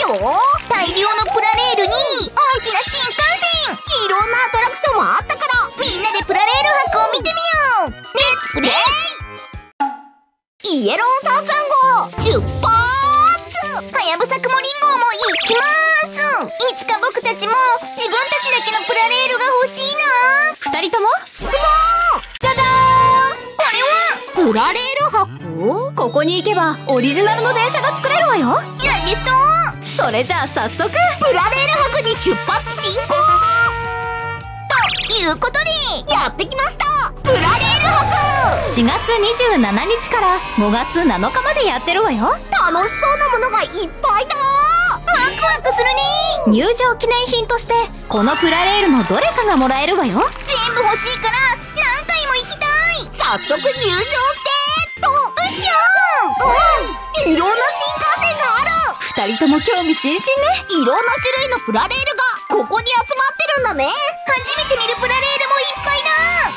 よ。大量のプラレールに大きな新幹線、いろんなアトラクションもあったから、みんなでプラレール博を見てみよう。レッツプレイ。イエロー335出発。はやぶさくもりんごも行きます。いつか僕たちも自分たちだけのプラレールが欲しいな。 二人ともつくもじゃじゃーん。 これはプラレール博？ ここに行けばオリジナルの電車が作れるわよ。 なんですと。 それじゃあ早速プラレール博に出発進行ということでやってきました。プラレール博 4月27日から5月7日までやってるわよ。 楽しそうなものがいっぱいだ。ワクワクするね。 入場記念品としてこのプラレールのどれかがもらえるわよ。 全部欲しいから何回も行きたい。早速入場してと。うっしゃー。いろんな新幹線がある。 二人とも興味津々ね。 いろんな種類のプラレールがここに集まってるんだね。初めて見るプラレールもいっぱいだ。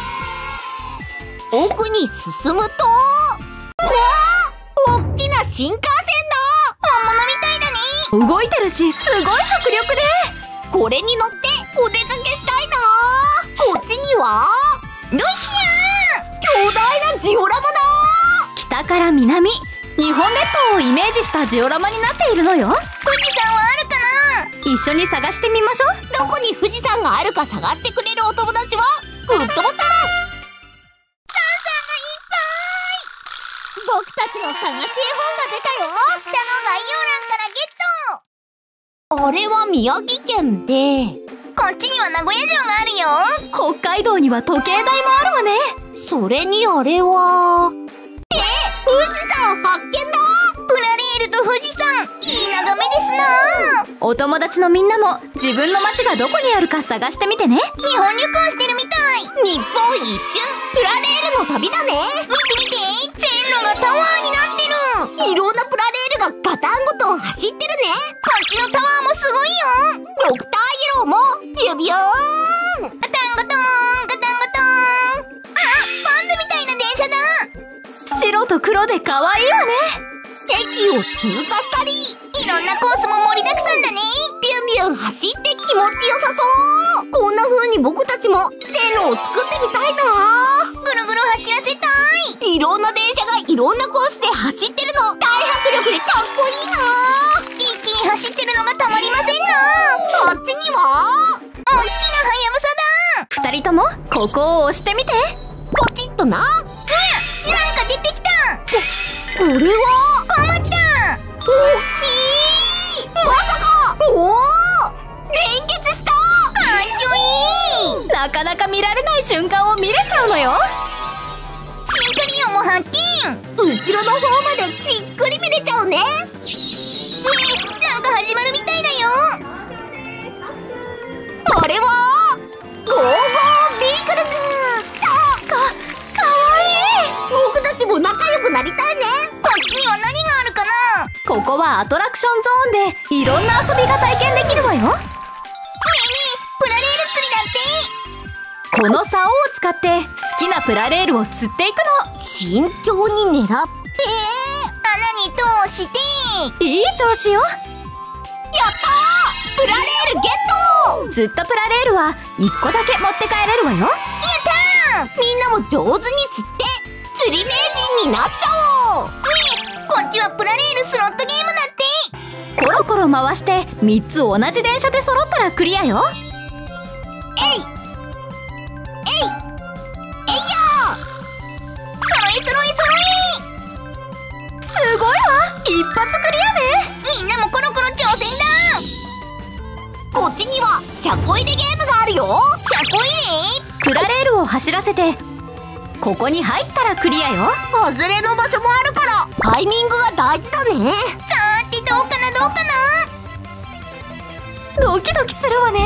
奥に進むと、うわー、大きな新幹線だ。本物みたいだね。 動いてるしすごい迫力で、 これに乗ってお出かけしたいな。こっちにはどいひゃー、巨大なジオラマだ。 北から南、日本列島をイメージしたジオラマになっているのよ。 富士山はあるかな。 一緒に探してみましょう。 どこに富士山があるか探してくれるお友達はグッドボタン。僕たちの探し絵本が出たよ。下の概要欄からゲット。あれは宮城県で、こっちには名古屋城があるよ。 北海道には時計台もあるわね。 それにあれは富士山発見だ。プラレールと富士山、いい眺めですな。 お友達のみんなも自分の街がどこにあるか探してみてね。 日本旅行してるみたい。日本一周プラレールの旅だね。見て見て、線路がタワーになってる。いろんなプラレールがガタンゴトン走ってるね。こっちのタワーもすごいよ。ドクターイエローもビュビューン。ガタンゴトンガタンゴトン。あ、パンダみたいな電車だ。 白と黒で可愛いわね。 駅を通過したり、いろんなコースも盛りだくさんだね。ビュンビュン走って気持ちよさそう。こんな風に僕たちも線路を作ってみたいな。ぐるぐる走らせたい。いろんな電車がいろんなコースで走ってるの、大迫力でかっこいいな。一気に走ってるのがたまりませんな。あっちには大きなはやぶさだ。 二人ともここを押してみて。 ポチッとな。なんか出てきた。これは小町だ。大きい。まさか。おお、連結した。かっちょいい。 なかなか見られない瞬間を見れちゃうのよ。 シンカリオンも発見。後ろの方までじっくり見れちゃうね。なんか始まるみたいだよ。あれはゴーゴービークルズかわいい。僕たちも仲良くなりたいね。こっちには何があるかな。 ここはアトラクションゾーンでいろんな遊びが体験できるわよ。 ねえねえ、プラレール釣りだって。 この竿を使って好きなプラレールを釣っていくの。 慎重に狙って穴に通して。 いい調子よ。 やったー、プラレールゲット。 釣ったプラレールは1個だけ持って帰れるわよ。 やったー。みんなも上手に釣って釣り名人になっちゃおう。ねえ、こっちはプラレールスロットゲームだって。 コロコロ回して3つ同じ電車で揃ったらクリアよ。 えいえいえいやー。そろいそろいそろい。 すごいわ、一発クリアね。 みんなもコロコロ挑戦だ。こっちには車庫入れゲームがあるよ。車庫入れ。 プラレールを走らせてここに入ったらクリアよ。 外れの場所もあるからタイミングが大事だね。さーてどうかなどうかな。 ドキドキするわね。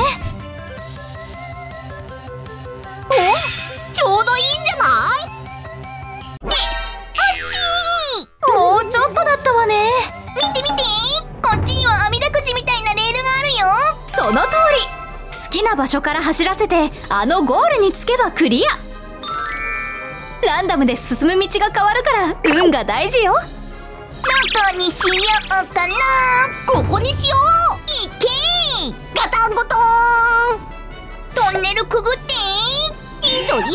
お、ちょうどいいんじゃない。惜しい。 もうちょっとだったわね。 見て見て、こっちには網だくじみたいなレールがあるよ。 その通り。好きな場所から走らせてあのゴールに着けばクリア。ランダムで進む道が変わるから運が大事よ。 どこにしようかな。ここにしよう。 タンゴトーン。トンネルくぐって。いいぞいいぞ。や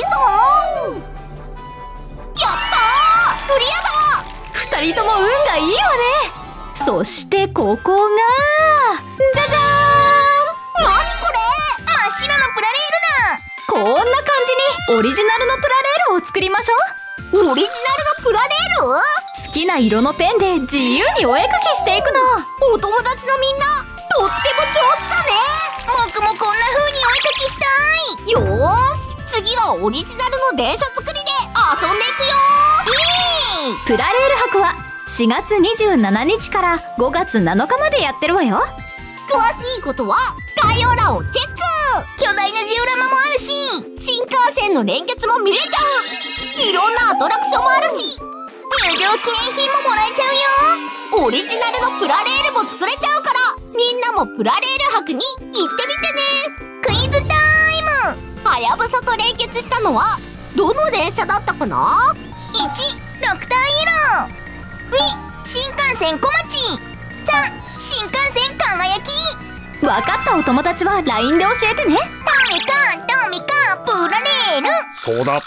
ったー、クリアだ。 二人とも運がいいわね。そしてここがじゃじゃーん。 なにこれ、真っ白のプラレこんな感じにオリジナルのプラレールを作りましょールだ。オリジナルのプラレール。 う。好きな色のペンで自由にお絵描きしていくの。 お友達のみんなとっても上手だね。僕もこんな風にお絵描きしたい。よーし、次はオリジナルの電車作りで遊んでいくよー。イエーイ。 プラレール博は4月27日から5月7日までやってるわよ。 詳しいことは概要欄をチェック。巨大なジオラマもあるし、新幹線の連結も見れちゃう。いろんなアトラクションもあるし、入場記念品ももらえちゃうよ。オリジナルのプラレールも作れちゃうから、みんなもプラレール博に行ってみてね。クイズタイム。はやぶさと連結したのはどの電車だったかな。 1. ドクターイエロー。2. 新幹線小町。3. 新幹線輝き。 分かったお友達は LINE で教えてね。 トミカプラレール。 そうだ。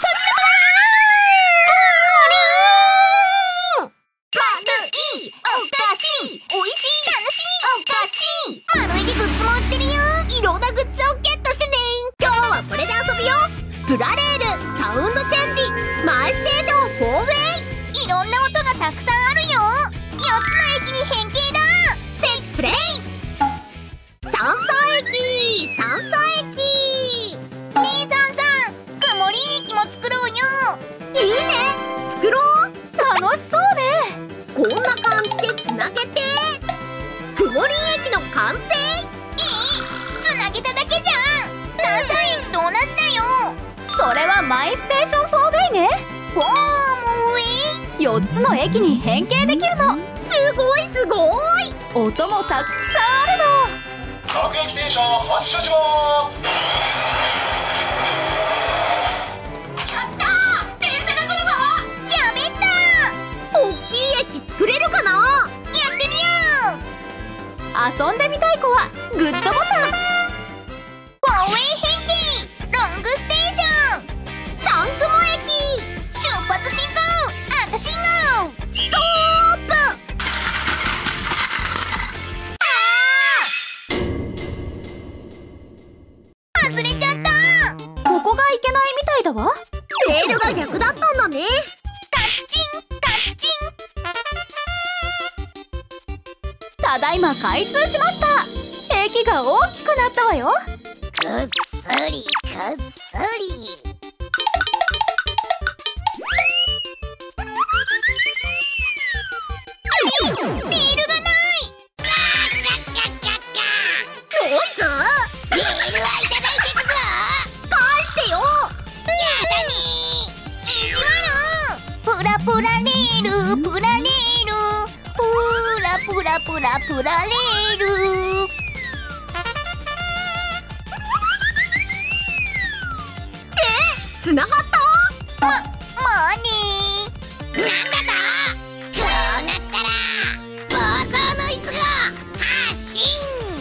丸い、おかしい、おいしい、楽しい、おかしい。丸いでグッズも売ってるよ。いろんなグッズをゲットしてね。今日はこれで遊ぶよ。プラレールサウンドチェンジマイステーション4ウェイ。いろんな音がたくさんあるよ。4つの駅に変形だ。レイプレイ。酸素駅、酸素駅。ねえザンザン、曇り駅も作ろうよ。いいね、作ろう。 楽しそうね。 こんな感じでつなげて、曇り駅の完成。つなげただけじゃん。酸素駅と同じだよ。 それはマイステーション4ウェイね。 フォームウェイ。 4つの駅に変形できるの。 すごいすごい。 音もたくさんあるの。 各駅停車発車しまーす。 やったー、電車が来るぞ。じゃべった。おっきい駅作れるかな。やってみよう。 遊んでみたい子はグッドボタン。 フォーウェイ変形ロングステーション。サンクモ駅出発進行。赤信号ストップ。外れちゃった。 ここがいけないみたいだわ。 レールが逆だったんだね。タッチンタッチン。 ただいま開通しました。駅が大きくなったわよ。 くっすりくっすり。レールがない。ノイズ。レールはいただいてくぞ。返してよ。やだね。意地悪。プラプラレールプラレールプラプラプラプラレール。つながった。まあねー。なんだぞ。こうなったら暴走ノイズが発信。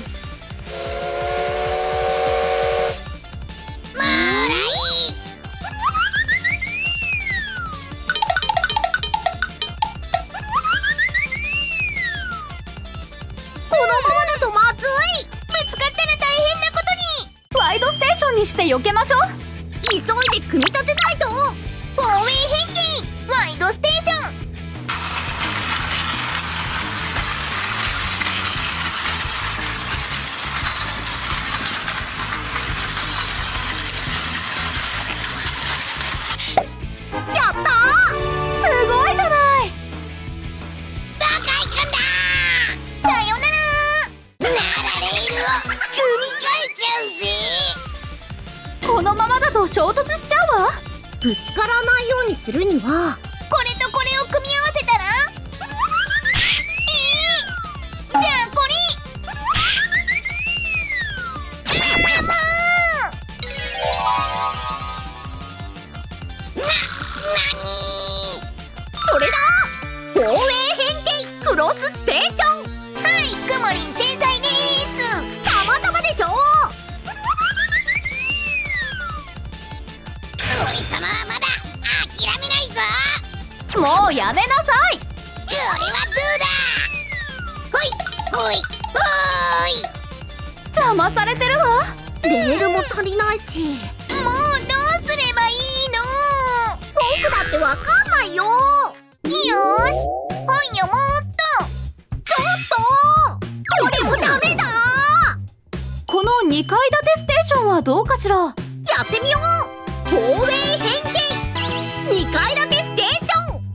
もらい。このままだとまずい。ぶつかったら大変なことに。 ワイドステーションにして避けましょう。 急いで組み立てないと。フォーウェイ変形ワイドステーション。やったー。 すごいじゃない。 どこ行くんだー。さよならー。ならレールを組み替えちゃうぜ。 このままだと衝突しちゃうわ。 ぶつからないようにするにはこれとこれを組み合わせたら。じゃあこれ。それだ。フォーウェイ変形クロスステーション。はい、くもりん天才でーす。たまたまでしょ。 もうやめなさい。 これはどうだ。ほいほいほーい。 邪魔されてるわ。 レールも足りないし、もうどうすればいいの。僕だってわかんないよ。よーし、今夜もっと。ちょっとこれもダメだ。 この2階建てステーションはどうかしら。 やってみよう。フォーウェイ変形2階建てステーション。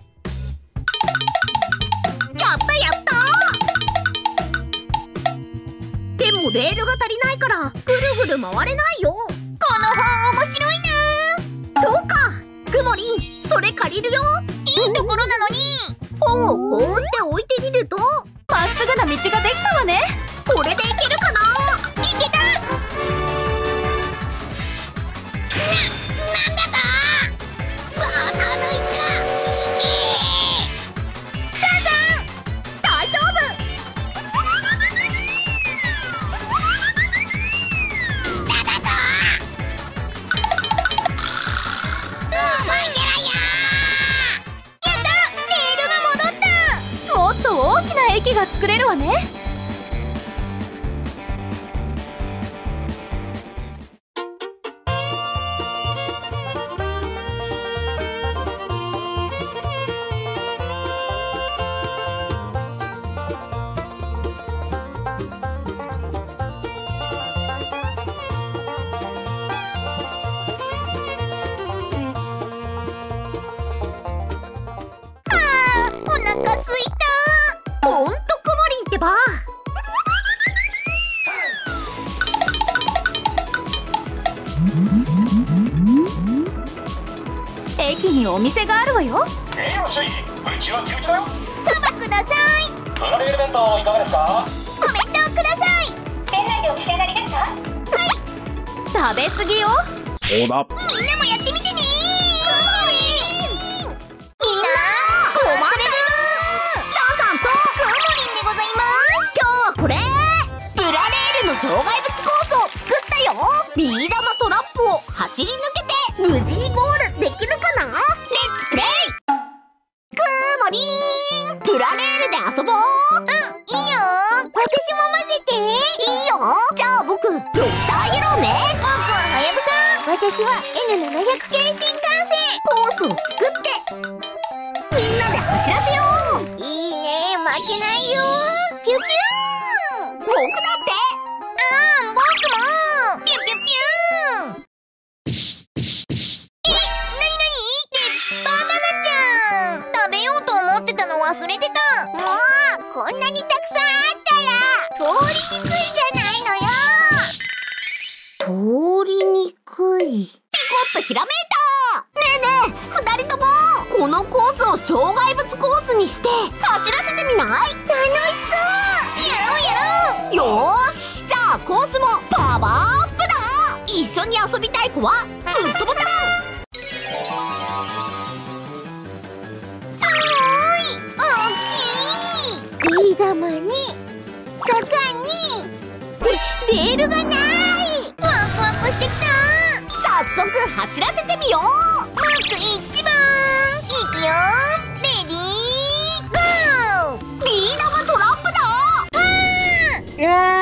やったやった。でもレールが足りないからぐるぐる回れないよ。この本面白いな。そうか、くもりん、それ借りるよ。いいところなのに。本をこうして置いてみるとまっすぐな道ができたわね。 これでいけるかな。いけた。なんだかさあ、サノイズがいけ。サザン大丈夫。下だとうまいてらや。やった、レールが戻った。 もっと大きな駅が作れるわね。 お腹すいた。ほんとくもりんってば。 駅にお店があるわよ。 よっしゃい、うちは休憩だよ。 そばください。 プラレール弁当いかがですか。 お弁当ください。店内でお召し上がりですか。はい。 食べ過ぎよ。 そうだ。 みんなもやってみてね。みんな困ってる。サザンとくもりんでございます。今日はこれプラレールの障害物コースを作ったよ。ビー玉トラップを走り抜けて無事にゴールできるかな。レッツプレイ。くもりん、プラレールで遊ぼう。いいよ。私も混ぜて。いいよ。じゃあ僕ドクターイエローね。僕ははやぶさ。私は N700 系新幹線。コースを作ってみんなで走らせよう。いいね、負けないよ。ピュピューン。僕だって。僕もピュピュピューン。なになにってバナナちゃん。食べようと思ってたの忘れてた。もうこんなにたくさんあったら通りにくいじゃないのよ。通りにくい。ピコッとひらめいた。ねえねえ、二人ともこのコースを障害物コースにして走らせてみない？楽しそう。やろうやろう。よーし、じゃあコースもパワーアップだ。一緒に遊びたい子はグッドボタン。すごい大きい。ビー玉に坂にレールがない。ワクワクしてきた。早速走らせてみよう。マーク1番いくよ。レディーゴー。ビー玉トラップだ。く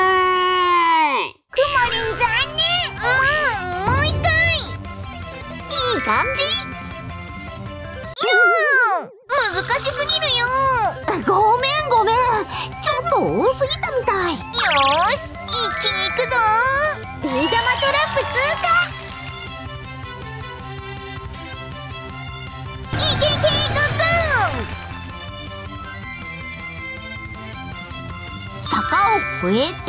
もりん残念。もう一回。いい感じ。難しすぎるよ。ごめんごめん、ちょっと多すぎたみたい。よーし、一気に行くぞ。ビー玉トラップ通過。いけいけ、ゴーゴー。坂を越えて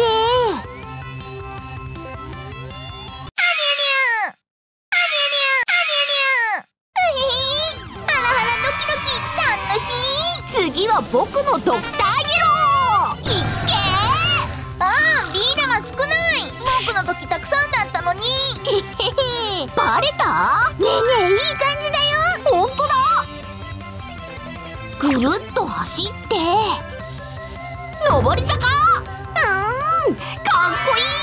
次は僕のドクターイエロー。いっけー。ああ、ビー玉少ない。僕の時たくさんだったのに。バレた？ねえねえ、いい感じだよ。ほんとだ。ぐるっと走って上り坂。かっこいい。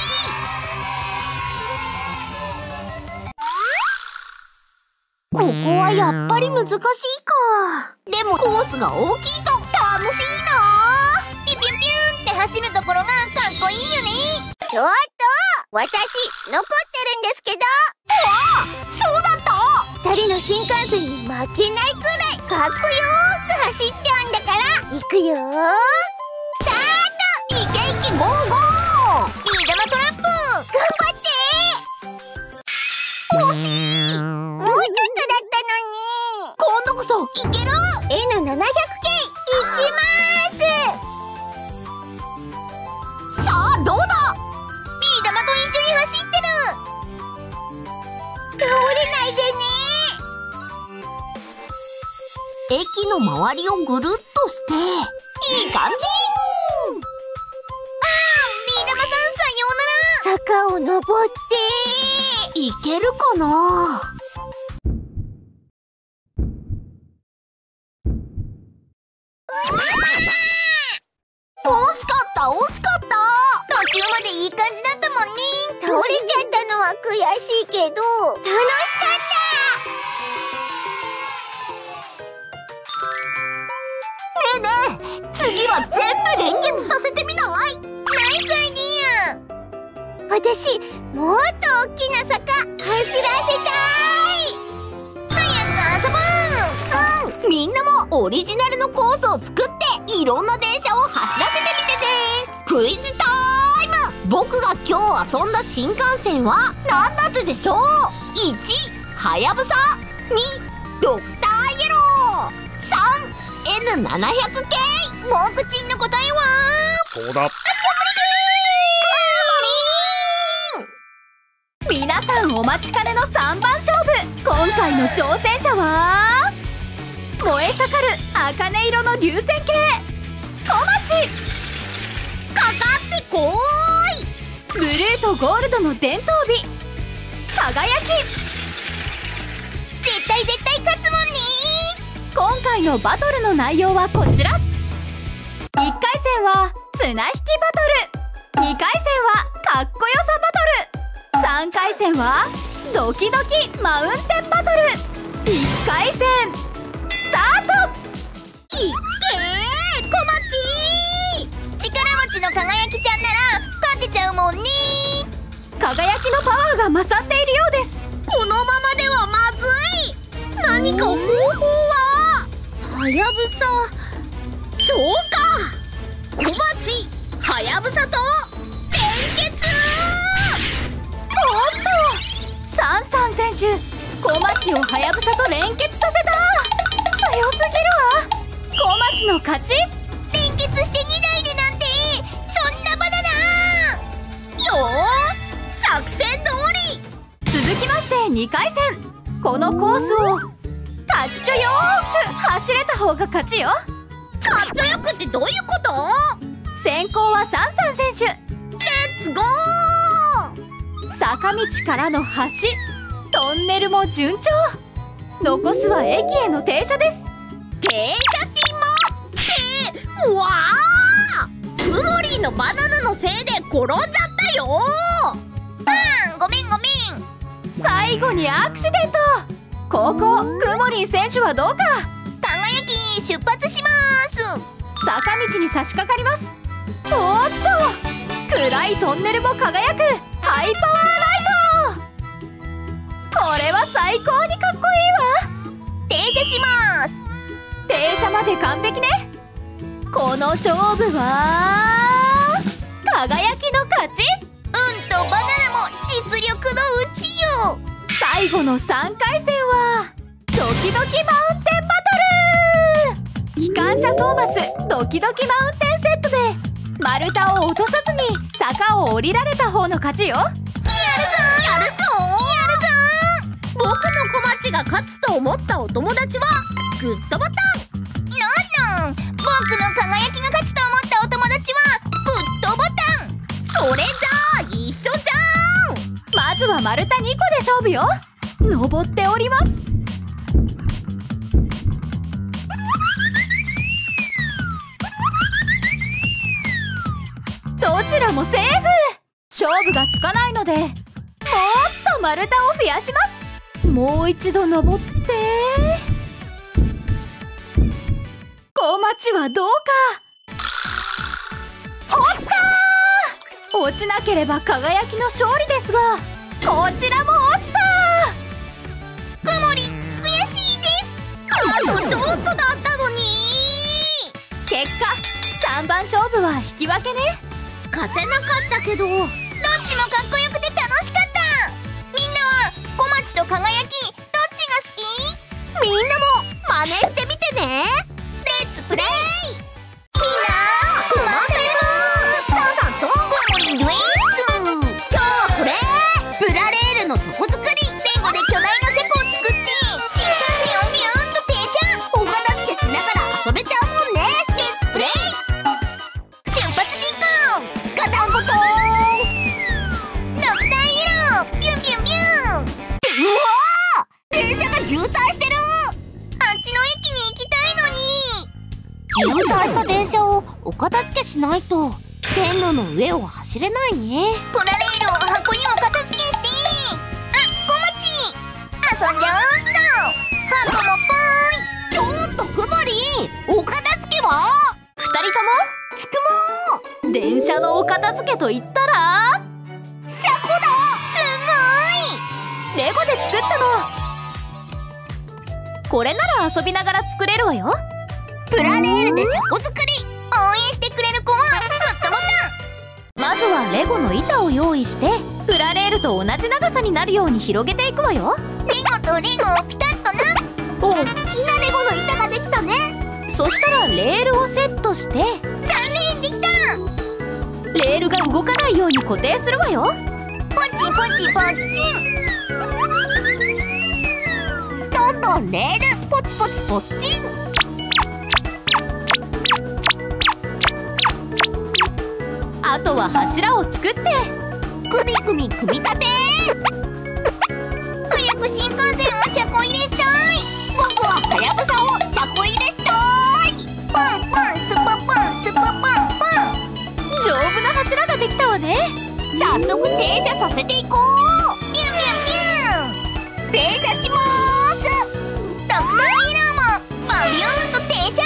ここはやっぱり難しいか。 でもコースが大きいと楽しいな。 ピュピュピュンって走るところがかっこいいよね。 ちょっと私残ってるんですけど。わあ、そうだった。2人の新幹線に負けないくらいかっこよーく走っちゃうんだから行くよー。スタート。いけいけゴーゴー。 ビー玉トラップ。 頑張って。惜しい。もうちょっとだったのに。今度こそいける。 N700 系いきまーす。さあどうだ。 ビー玉と一緒に走ってる。 倒れないでね。駅の周りをぐるっとしていい感じ。 ビー玉さんさようなら。 坂を登っていけるかな。惜しかった惜しかった。 途中までいい感じだったもんね。 倒れちゃったのは悔しいけど楽しかった。ねえねえ、次は全部連結させてみない？ ナイスアイディア。 私もっと大きな坂走らせたい。 早く遊ぼう。 みんなもオリジナルのコースを作っていろんな電車を走らせてみてね。クイズタイム。僕が今日遊んだ新幹線は何だったでしょう。1、はやぶさ。2、ドクターイエロー。3、N700 系。 モークチンの答えはそうだ。 皆さんお待ちかねの3番勝負。今回の挑戦者は燃え盛る茜色の流線形小町。 かかってこーい。 ブルーとゴールドの伝統美輝き。 絶対勝つもんね。 今回のバトルの内容はこちら。1回戦は綱引きバトル。2回戦はかっこよさバトル。3回戦はドキドキマウンテンバトル。1回戦スタート。 いっけー小町。 力持ちの輝きちゃんなら勝てちゃうもんね。 輝きのパワーが勝っているようです。 このままではまずい。何か方法は。はやぶさ。そうか、小町はやぶさと連結。 サンサン選手、小町をはやぶさと連結させた。強すぎるわ。小町の勝ち。 連結して2台でなんてそんなバナナ。 よーし、作戦通り。 続きまして2回戦。このコースをかっちょよーく走れた方が勝ちよ。 かっちょよくってどういうこと？ 先行はサンサン選手。 レッツゴー。 坂道からの橋、トンネルも順調。残すは駅への停車です。 停車しまって。うわー、くもりんのバナナのせいで転んじゃったよ。 ごめん。 最後にアクシデント。後攻くもりん選手はどうか。 輝き出発します。 坂道に差し掛かります。おっと、暗いトンネルも輝くハイパワーライト。これは最高にかっこいいわ。 停車します。 停車まで完璧ね。この勝負は輝きの勝ち。 うんとバナナも実力のうちよ。 最後の3回戦はドキドキマウンテンバトル。機関車トーマスドキドキマウンテンセットで丸太を落とさずに坂を降りられた方の勝ちよ。 やるぞ僕の小町が勝つと思ったお友達はグッドボタン。 僕の輝きが勝つと思ったお友達はグッドボタン。 それじゃあ一緒じゃん。 まずは丸太2個で勝負よ。登っております。どちらもセーフ。勝負がつかないのでもっと丸太を増やします。もう一度登って小町はどうか。落ちたー。落ちなければ輝きの勝利ですが、こちらも落ちたー。 くもり悔しいです。あとちょっとだったのに。 結果3番勝負は引き分けね。 勝てなかったけど、 どっちもかっこよくて楽しかった。みんなは小町と輝きどっちが好き？ みんなも真似してみてね。 レッツプレイ。みんな困ってる。さんとくもりドゥイーツ。 今日はこれプラレールの底作り。 レゴで巨大な車庫を作って新幹線をビューンと停車。 お片付けしながら遊べちゃうもんね。 レッツプレイ。出発進行。 ガタンゴトーン。 ドクターイエロー。ビュンビュンビュン。 うわー、電車が渋滞してる。 あっちの駅に行きたいのに。 渋滞した電車をお片付けしないと線路の上を走れないね。 プラレールを箱にお片付けして。あ、小町遊んじゃおうっと。箱もちょっとくもりん、お片付けは 2人とつくもも電車のお片付けと言ったら車庫だ。 レゴで作ったの。これなら遊びながら作れるわよ。 プラレールで車庫作り。 応援してくれる子はグッドボタン。 まずはレゴの板を用意して、プラレールと同じ長さになるように広げていくわよ。 レゴとレゴをピタッとな。 おっきなレゴの板ができたね。 そしたらレールをセットして、 3連できた。 レールが動かないように固定するわよ。 ポチポチポッチン。 どんどんレールポチポチポッチン。 あとは柱を作ってくみくみ組み立て。 早く新幹線を車庫入れしたい。 僕ははやぶさを車庫入れしたい。 ポンポンスポポンスポポンポン。 丈夫な柱ができたわね。 早速停車させていこう。 ビュンビュンビュン。 停車しまーす。 ドクターイエローもバビューンと停車。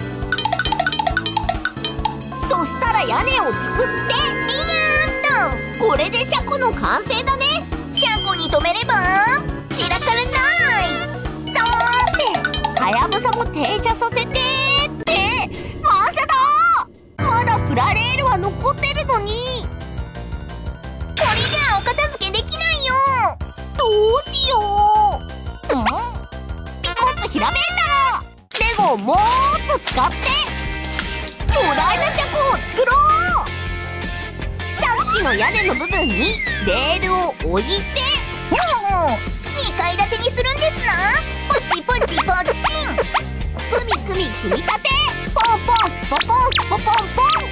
そしたら屋根を作って、 いやーっと。 これで車庫の完成だね。 車庫に止めれば散らからない。 さーて、はやぶさも停車させてってマーシャだ。まだプラレールは残ってるのに。 これじゃあお片付けできないよ。 どうしよう。ピコッとひらめいた。レゴをもっと使って巨大な車庫を作ろう。さっきの屋根の部分にレールを置いて、 もう2階建てにするんですな。ポチポチポッチン。 くみくみ組み立て。ポンポンスポポンスポポンポン。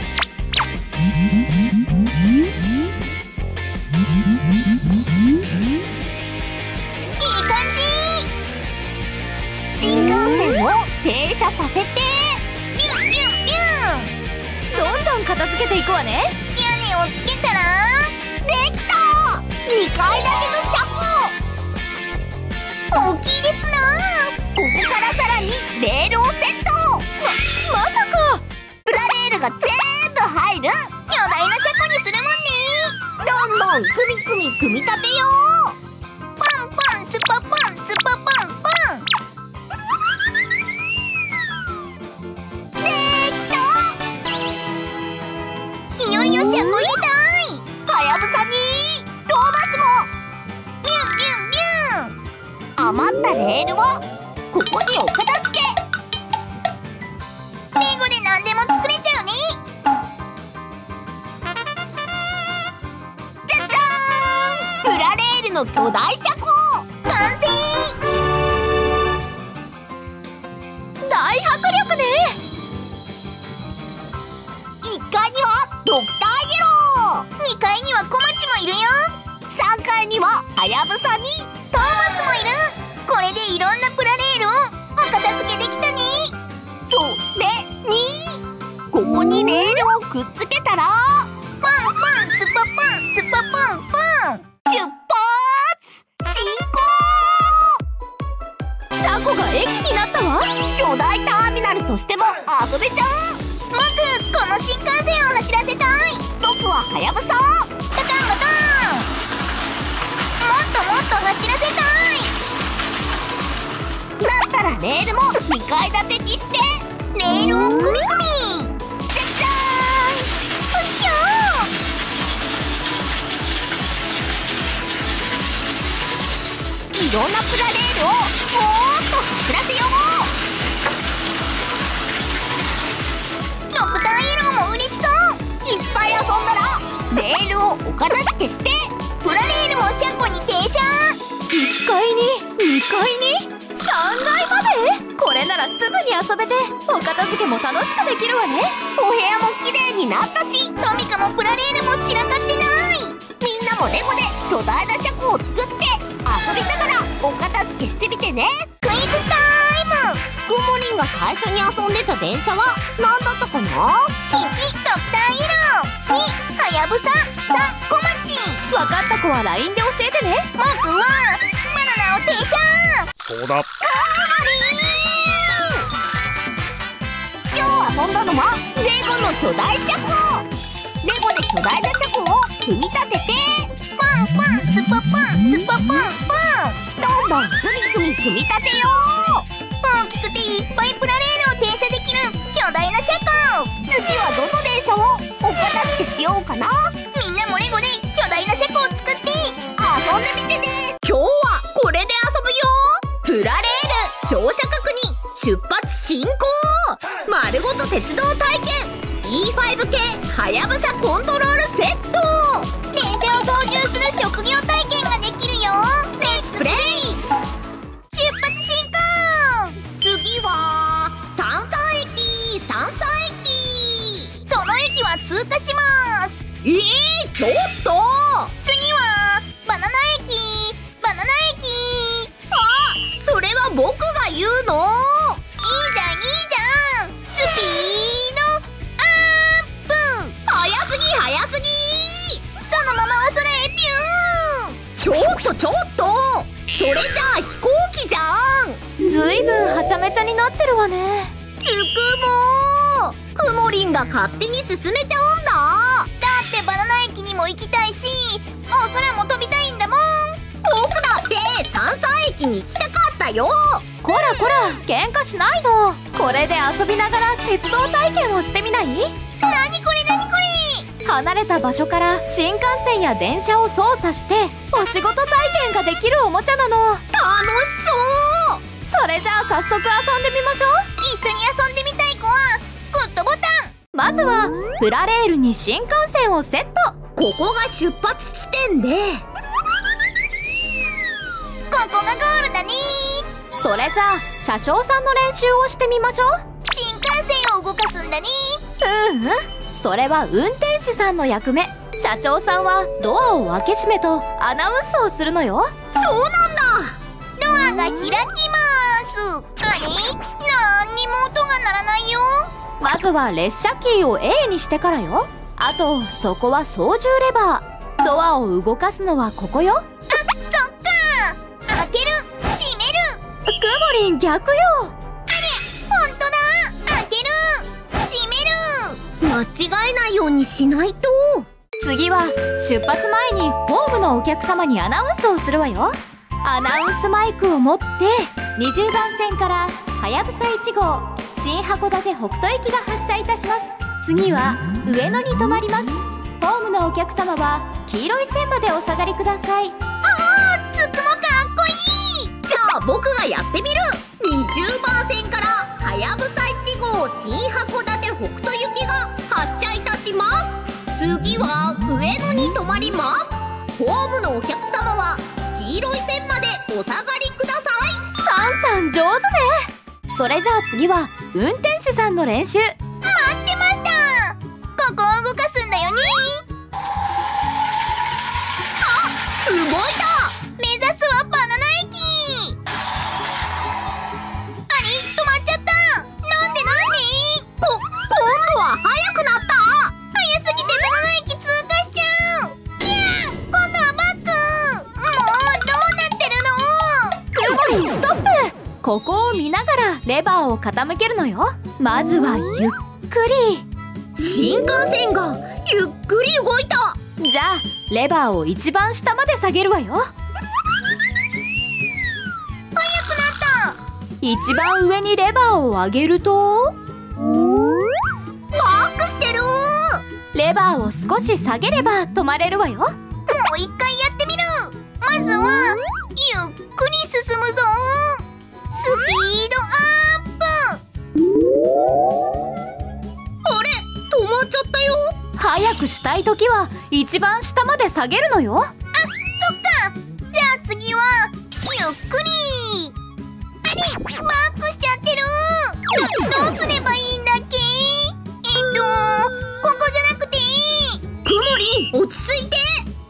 いい感じ。 新幹線を停車させて、 ビュンビュンビュン。 どんどん片付けていくわね。 屋根をつけたらできた。2階建ての車庫。 大きいですな。 ここからさらにレールをセット。 まさかプラレールが全部入る。 巨大な車庫にするもんね。 どんどんくみくみ組み立てよう。 ポンポンスポポンスポポンポン。 できた。 いよいよ車庫入れたい。 はやぶさにトーマスも。 ビュンビュンビュン。 余ったレールをここにお片付け。 レゴで何でも作れちゃうね。 じゃじゃーん。プラレールの巨大車庫完成。 大迫力ね。 1階にはドクターイエロー。 2階には小町もいるよ。 3階にははやぶさにトーマスもいる。これでいろんなプラレールをお片付けできたね。 それにここにレールをくっつけたらポンポンスポポンスポポンポン。 出発進行。 車庫が駅になったわ。 巨大ターミナルとしても遊べちゃう。 僕この新幹線を走らせたい。 僕ははやぶさ。 ガタンガタン。もっともっと走らせたい。 だったらレールも2階建てにしてレールを組み組み。 じゃじゃーん。 うっひょいろんなプラレールをもーっと走らせよう。 ドクターイエローも嬉しそう。 いっぱい遊んだらレールをお片付けしてプラレールも車庫に停車。 1階に2階に3階まで。これならすぐに遊べてお片付けも楽しくできるわね。 お部屋も綺麗になったし、 トミカもプラレールも散らかってない。 みんなもレゴで巨大な車庫を作って遊びながらお片付けしてみてね。 クイズタイム。 くもりんが最初に遊んでた電車は何だったかな。 1ドクターイエロー、2はやぶさ、3小町。 分かった子は LINE で教えてね。 僕はバナナを停車。 そうだ。 今日遊んだのはレゴの巨大車庫。レゴで巨大な車庫を組み立ててパンパンスパパンスパパンパン。 どんどん組み立てよう。 大きくていっぱいプラレールを停車できる巨大な車庫。 次はどの電車をお片付けしようかな。 みんなもレゴで巨大な車庫を作って遊んでみてね。今日はこれで遊ぶよ。プラレール乗車確認出発進行。丸ごと鉄道体験 E5 系はやぶさコントロールセット。 電車を操縦する職業体験ができるよ。レッツプレイ。 出発進行。 次は三三駅。 その駅は通過します。 ちょっと次はバナナ駅。 それは僕が言うの。 いいじゃんスピードアップ。 早すぎ。 そのままお空へビュー。 ちょっとそれじゃあ飛行機じゃん。 ずいぶんはちゃめちゃになってるわね。 つくもくもりんが勝手に進めちゃうんだ。 だってバナナ駅にも行きたいしお空も飛びたいんだもん。 僕だって三三駅に行きたかったよ。 こら喧嘩しないの。これで遊びながら鉄道体験をしてみない？ なにこれ離れた場所から新幹線や電車を操作してお仕事体験ができるおもちゃなの。 楽しそう。 それじゃあ早速遊んでみましょう。 一緒に遊んでみたい子はグッドボタン。 まずはプラレールに新幹線をセット。 ここが出発地点でここがゴールだね。 それじゃあ車掌さんの練習をしてみましょう。 新幹線を動かすんだね。 それは運転士さんの役目。車掌さんはドアを開け閉めとアナウンスをするのよ。 そうなんだ。 ドアが開きます。あれ？なんにも音が鳴らないよ。 まずは列車キーを A にしてからよ。あとそこは操縦レバー。ドアを動かすのはここよ。 そっか。開ける閉める。 くもりん逆よ。 ほんとだ。開ける閉める。 間違えないようにしないと。 次は出発前にホームのお客様にアナウンスをするわよ。アナウンスマイクを持って20番線からはやぶさ1号新函館北斗行きが発車いたします。次は上野に停まります。ホームのお客様は黄色い線までお下がりください。 つくもかっこいい。 じゃあ僕がやってみる。20番線からはやぶさ1号新函館北斗行きが発車いたします。次は上野に停まります。ホームのお客様は黄色い線までお下がりください。 さん上手ね。それじゃあ次は運転手さんの練習。 待ってました。ここを動かすんだよね。 動いた。 目指すはバナナ駅。あれ止まっちゃった。なんで今度は速くなった。 早すぎてバナナ駅通過しちゃう。いや今度はバック。もうどうなってるの。 くもりんストップ。ここを見ながらレバーを傾けるのよ。 まずはゆっくり。 新幹線がゆっくり動いた。 じゃあレバーを一番下まで下げるわよ。一番上にレバーを上げるとバックしてる。 レバーを少し下げれば止まれるわよ。 もう一回やってみる。まずはゆっくり進むぞ。スピードアップ。 あれ、止まっちゃったよ。 早くしたいときは一番下まで下げるのよ。 そっか。じゃあ次はゆっくり。あれ、バックしちゃってる。どうすればいいんだっけ。ここじゃなくて。 くもりん、落ち着いて。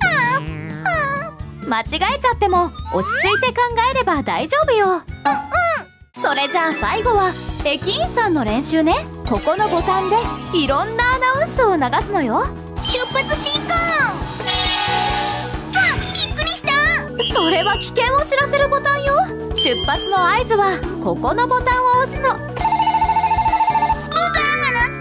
間違えちゃっても落ち着いて考えれば大丈夫よ。それじゃあ最後は駅員さんの練習ね。ここのボタンでいろんなアナウンスを流すのよ。 出発進行。わっ、びっくりした。 それは危険を知らせるボタンよ。出発の合図はここのボタンを押すの。 ブザーが鳴った。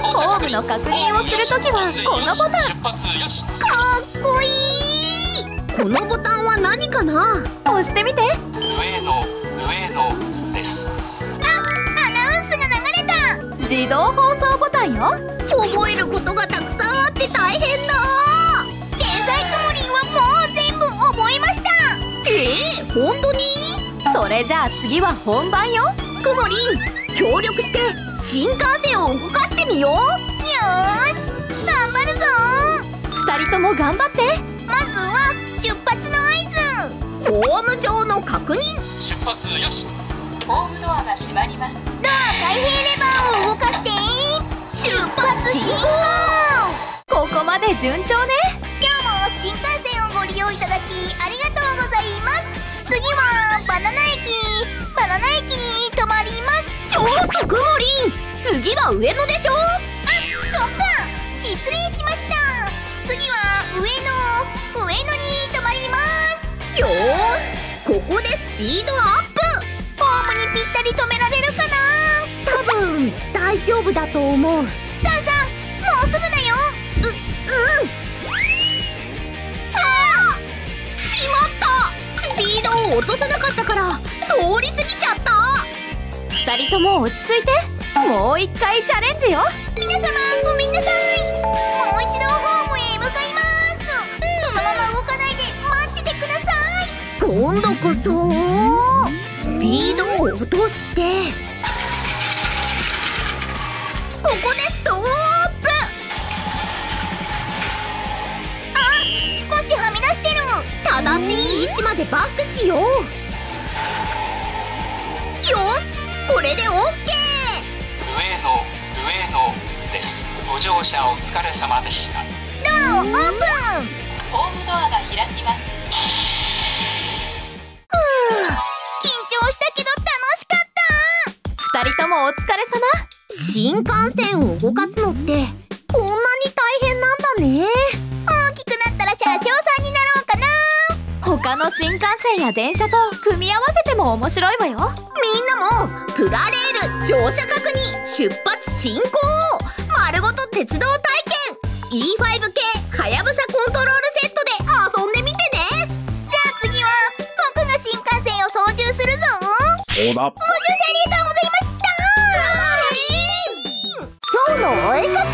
ホームの確認をするときはこのボタン。 かっこいい。このボタンは何かな。 押してみて。 上のです。 アナウンスが流れた。 自動放送ボタンよ。 覚えることがたくさんあって大変だ。 天才くもりんはもう全部覚えました。 本当に。 それじゃあ次は本番よ。 くもりん、協力して新幹線を動かしてみよう。 よーし、頑張るぞ。 2人とも頑張って。 まずは出発の合図。 ホーム上の確認。 出発よし。 ホームドアが閉まります。ドア開閉レバーを動かして出発進行。 ここまで順調ね。 今日も新幹線をご利用いただきありがとうございます。次はバナナ駅に止まります。 ちょっとくもりん、次は上野でしょ。 あ、そっか、失礼しました。次は上野に止まります。 よーし、ここでスピードアップ。 ホームにぴったり止められるかな。 多分大丈夫だと思う。 さあさあ、もうすぐだよ。 しまった。スピードを落とさなかったから通り過ぎちゃった。 2人とも落ち着いて。もう一回チャレンジよ。 皆様ごめんなさい。もう一度ホームへ向かいます。そのまま動かないで待っててください。 今度こそスピードを落としてここでストップ。 少しはみ出してる。 正しい位置までバックしよう。よし、これで OK。 上野です。ご乗車お疲れ様でした。 ドアをオープン。 ホームドアが開きます。 緊張したけど楽しかった。 2人ともお疲れ様。 新幹線を動かすのってこんなに大変なんだね。 大きくなったら車掌さんになろうかな。 他の新幹線や電車と組み合わせても面白いわよ。 みんなもプラレール乗車確認出発進行丸ごと鉄道体験 E5 系はやぶさコントロールセットで遊んでみてね。 じゃあ次は僕が新幹線を操縦するぞ。 そうだ。 ご乗車ありがとうございました。 今日のお絵かき。